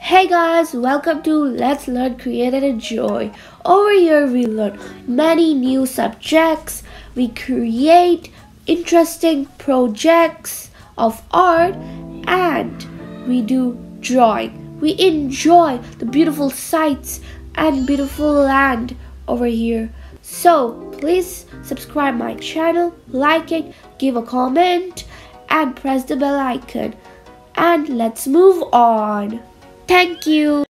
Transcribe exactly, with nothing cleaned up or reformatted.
Hey guys, welcome to Let's Learn, Create and Enjoy. Over here we learn many new subjects. We create interesting projects of art and we do drawing. We enjoy the beautiful sights and beautiful land over here. So please subscribe my channel, like it, give a comment and press the bell icon. And let's move on. Thank you.